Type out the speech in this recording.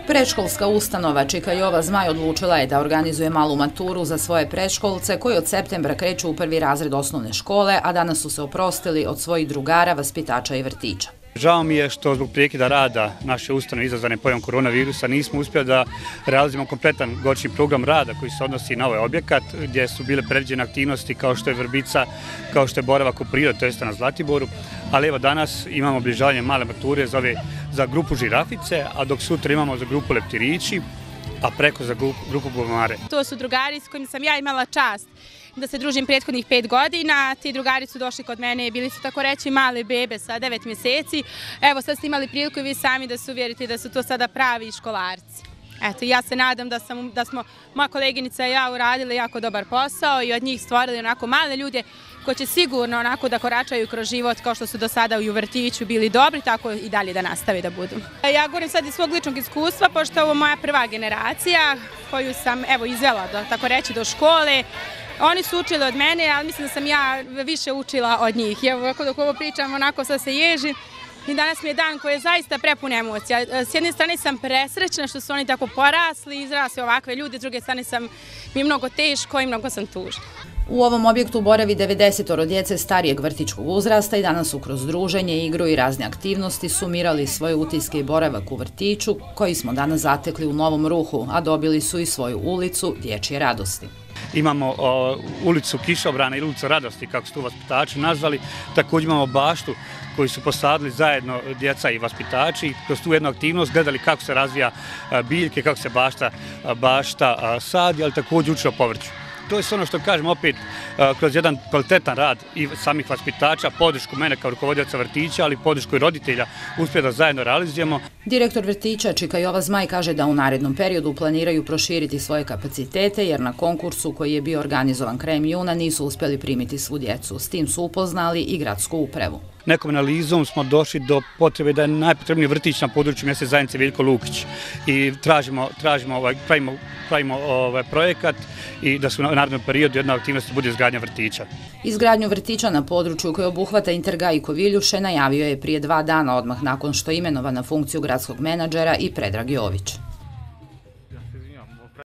Predškolska ustanova Čika Jova Zmaj odlučila je da organizuje malu maturu za svoje predškolce koji od septembra kreću u prvi razred osnovne škole, a danas su se oprostili od svojih drugara, vaspitača i vrtića. Žao mi je što zbog prekida rada naše ustanove izazvane pojavom koronavirusa nismo uspjeli da realizujemo kompletan godišnji program rada koji se odnosi na ovaj objekat, gdje su bile predviđene aktivnosti kao što je vrbica, kao što je boravak u prirodi, to jest na Zlatiboru. Ali evo danas imamo obilježavanje male mature za grupu žirafice, a dok sutra imamo za grupu leptirići, a preko za grupu bubamare. To su drugari s kojim sam ja imala čast da se družim prethodnih 5 godina. Ti drugari su došli kod mene, bili su tako reći male bebe sa 9 mjeseci. Evo sad ste imali priliku i vi sami da se uvjerite da su to sada pravi školarci. Eto, ja se nadam da smo moja koleginica i ja uradili jako dobar posao i od njih stvorili onako male ljude koji će sigurno onako da koračaju kroz život kao što su do sada u vrtiću bili dobri, tako i dalje da nastave da budu. Ja govorim sad iz svog ličnog iskustva, pošto je ovo moja prva generacija koju sam izvela, tako reći, do škole. Oni su učili od mene, ali mislim da sam ja više učila od njih. Evo, ako dok ovo pričam, onako sad se ježim. I danas mi je dan koji je zaista prepun emocija. S jedne strane sam presrećna što su oni tako porasli, izrasli ovakve ljudi, s druge strane mi je mnogo teško i mnogo sam tužna. U ovom objektu boravi 90 djece starijeg vrtićkog uzrasta i danas su kroz druženje, igru i razne aktivnosti sumirali svoje utiske i boravak u vrtiću koji smo danas zatekli u Novom Ruhu, a dobili su i svoju ulicu Dječje radosti. Imamo ulicu Kišobrana ili ulicu Radosti, kako su tu vaspitači nazvali. Također imamo baštu koju su posadili zajedno djeca i vaspitači. Kroz tu jednu aktivnost gledali kako se razvija biljke, kako se bašta sadi, ali također uči o povrću. To je ono što kažem opet kroz jedan kvalitetan rad i samih vaspitača, podršku mene kao rukovodioca vrtića, ali podršku i roditelja uspjeli da zajedno realizujemo. Direktor vrtića Čika Jova Zmaj kaže da u narednom periodu planiraju proširiti svoje kapacitete jer na konkursu koji je bio organizovan krajem juna nisu uspjeli primiti svu djecu. S tim su upoznali i gradsku upravu. Nekom analizom smo došli do potrebe da je najpotrebniji vrtić na području mjesne zajednice Veljko Lukić i pravimo projekat i da su u narednom periodu jedna aktivnost bude izgradnja vrtića. Izgradnju vrtića na području koje obuhvata Intergaj i Koviljuše najavio je prije 2 dana odmah nakon što je imenovan na funkciju gradskog menadžera i Predrag Jović.